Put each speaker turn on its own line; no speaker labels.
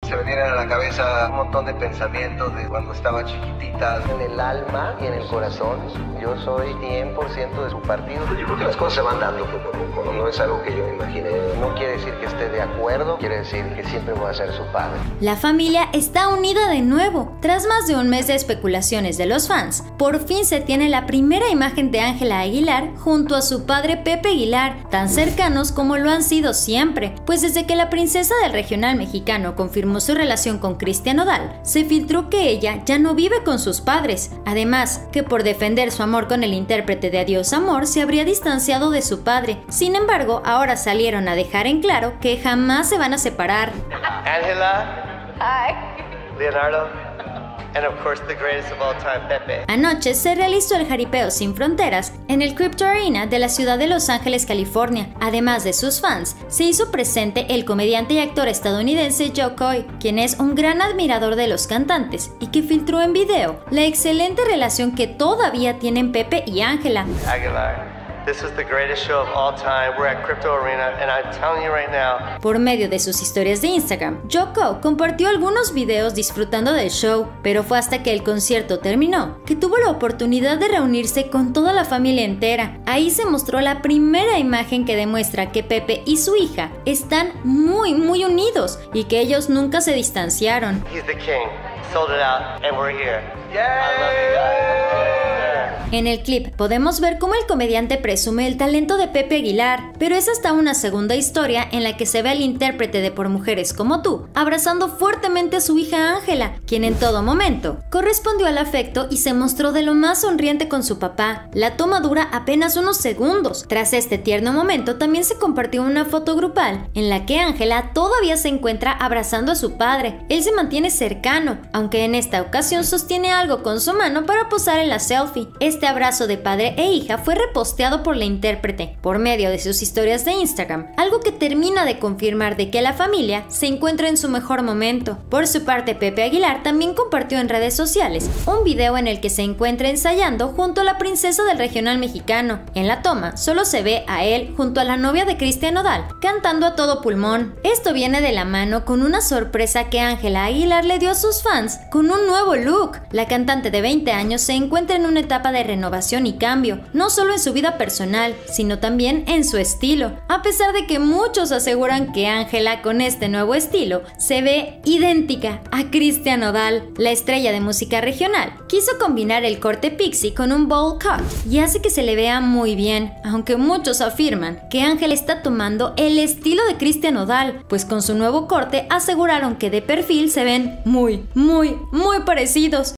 Se me vienen a la cabeza un montón de pensamientos de cuando estaba chiquitita.
En el alma y en el corazón, yo soy 100% de su partido. Yo creo que las cosas se van dando poco a poco, no es algo que yo me imaginé. No quiere decir que esté de acuerdo, quiere decir que siempre voy a ser su padre.
La familia está unida de nuevo. Tras más de un mes de especulaciones de los fans, por fin se tiene la primera imagen de Ángela Aguilar junto a su padre Pepe Aguilar, tan cercanos como lo han sido siempre, pues desde que la princesa del regional mexicano confirmó su relación con Cristian Nodal, se filtró que ella ya no vive con sus padres, además que por defender su amor con el intérprete de Adiós Amor se habría distanciado de su padre. Sin embargo, ahora salieron a dejar en claro que jamás se van a separar.
Ángela.
Hi.
Leonardo. And of course the greatest of all time, Pepe.
Anoche se realizó el Jaripeo Sin Fronteras en el Crypto Arena de la ciudad de Los Ángeles, California. Además de sus fans, se hizo presente el comediante y actor estadounidense Joe Coy, quien es un gran admirador de los cantantes y que filtró en video la excelente relación que todavía tienen Pepe y Ángela.
Aguilar. This is the greatest show of all time. We're at Crypto Arena and I'm telling you right now.
Por medio de sus historias de Instagram, Joe Coy compartió algunos videos disfrutando del show, pero fue hasta que el concierto terminó que tuvo la oportunidad de reunirse con toda la familia entera. Ahí se mostró la primera imagen que demuestra que Pepe y su hija están muy unidos y que ellos nunca se distanciaron.
He's the king. Sold it out and we're here. Yeah. I love you guys.
En el clip podemos ver cómo el comediante presume el talento de Pepe Aguilar, pero es hasta una segunda historia en la que se ve al intérprete de Por Mujeres Como Tú abrazando fuertemente a su hija Ángela, quien en todo momento correspondió al afecto y se mostró de lo más sonriente con su papá. La toma dura apenas unos segundos. Tras este tierno momento también se compartió una foto grupal en la que Ángela todavía se encuentra abrazando a su padre. Él se mantiene cercano, aunque en esta ocasión sostiene algo con su mano para posar en la selfie. Este abrazo de padre e hija fue reposteado por la intérprete por medio de sus historias de Instagram, algo que termina de confirmar de que la familia se encuentra en su mejor momento. Por su parte, Pepe Aguilar también compartió en redes sociales un video en el que se encuentra ensayando junto a la princesa del regional mexicano. En la toma solo se ve a él junto a la novia de Cristian Nodal cantando a todo pulmón. Esto viene de la mano con una sorpresa que Ángela Aguilar le dio a sus fans con un nuevo look. La cantante de 20 años se encuentra en una etapa de renovación y cambio, no solo en su vida personal, sino también en su estilo. A pesar de que muchos aseguran que Ángela con este nuevo estilo se ve idéntica a Cristian Nodal, la estrella de música regional quiso combinar el corte pixie con un bowl cut y hace que se le vea muy bien, aunque muchos afirman que Ángela está tomando el estilo de Cristian Nodal, pues con su nuevo corte aseguraron que de perfil se ven muy parecidos.